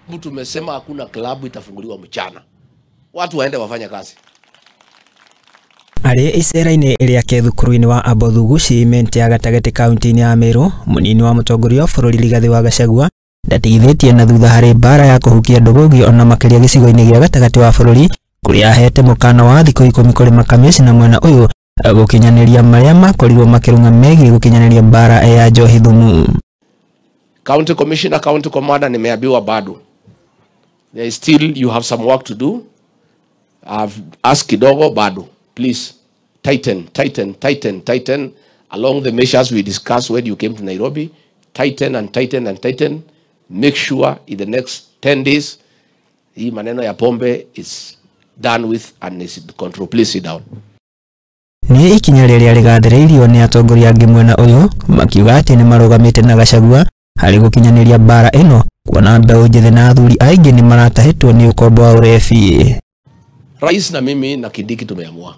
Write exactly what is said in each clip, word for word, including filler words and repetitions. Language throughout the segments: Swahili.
Mtu tumesema hakuna klabu itafunguliwa mchana. Watu waende wafanya kazi. Ari icera-ini ria ke thukuru-ini wa Abothuguci mente ya gatagati kaunti-ini ya Meru, munini wa mutongoria wa bururi rigathi wa Gachagua ndatigithitie na thutha hari Mbaara ya kuhukia ndogogi ona makiria gicigo-ini gia gatagati wa bururi kuria ahete mukaana wa thiku ikumi kuri makamicina mwena uyu gukinyaniria maria makorirwo makirunga megi gukinyaniria Mbaara ya njohi thumu. County Commissioner, County Commander, nimeambiwa bado. There is still, you have some work to do. I've asked kidogo bado. Please, tighten, tighten, tighten, tighten. Along the measures we discussed when you came to Nairobi, tighten and tighten and tighten. Make sure in the next ten days, hii maneno ya pombe is done with and is control. Please sit down. Ni ikinya riria rigathiriirio ni atongoria angi mwena uyu makiuga ati ni marugamite na Gachagua hari gukinyaniria Mbaara ino kuona mbeu njithi na athuri aingi ni maratahitwo ni ukombo wa urefi. Rais na mimi na Kindiki tumeamua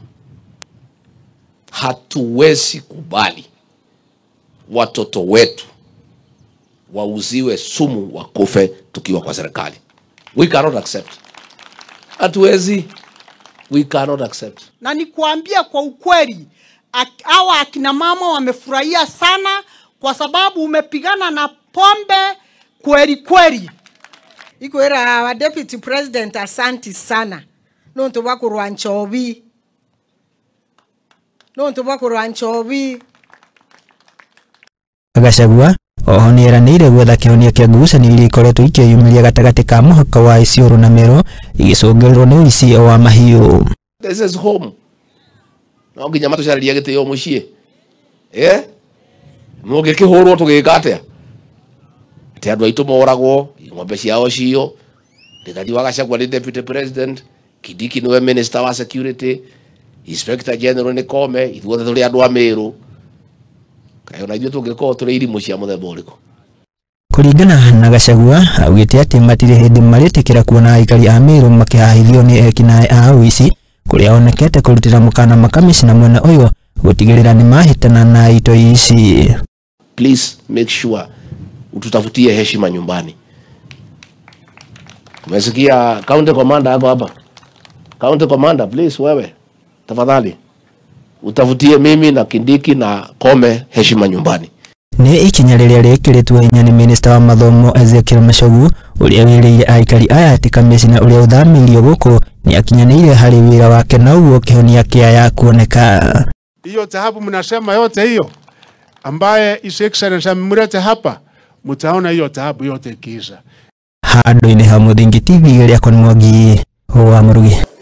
hatuwezi kubali watoto wetu wauziwe sumu wakufe tukiwa kwa serikali. We cannot accept. Hatuwezi. We cannot accept. Na nikuambia kwa ukweli, hawa akina mama wamefurahia sana kwa sababu umepigana na pombe kweli kweli. Ikwera wa deputy president asanti sana. Nonto bakurwa njohi. Nonto bakurwa njohi. Gachagua oho ni eranire gwetha kihonia kia ngucanio iria ikoretwo ikiyumiria gatagati ka muhaka wa Isiolo na Meru igicungirirwo ni uici wa mahiu. This is home. No nginya matucaririe gitio mucie. Eh? Muge kihurwo tugika atia? Ati andu aitu moragwo, ng'ombe ciao cio. Rigathi wa Gachagua ni deputy president, Kindiki niwe minister wa security, inspector general ni Kome, ithuothe tuli andu a Meru. Kayo na ithuĩ tũngĩkorwo tũrĩ irimũ cia mũthemba ũrĩkũ. Kuringana na Gachagua augite ati matire hindi maritikira kuona aikari a Meru makihahithio ni ekinae a uici kuria yonekete kurutira mukaana makamicina mwena uyu gutigirira ni mahitana na ito ici. Please make sure ututafutie heshima nyumbani. Umesikia county commander hapo hapa? County commander, please wewe tafadhali utafutie mimi na Kindiki na Kome heshima nyumbani. Ni ikinya riria rikiritwo inya ni minister wa mathomo Ezekiel Machogu uria wiriire aikari aya ati kamicina uria uthamirio guku ni akinyaniire hari wira wake na uguo kihonia kia ya kuoneka. Hiyo taabu mnasema yote hiyo ambaye His Excellency amemleta hapa, mtaona hiyo taabu yote kisha. Handu-ini ha Muthingi T V ria Kon Mwangi wa Murugi.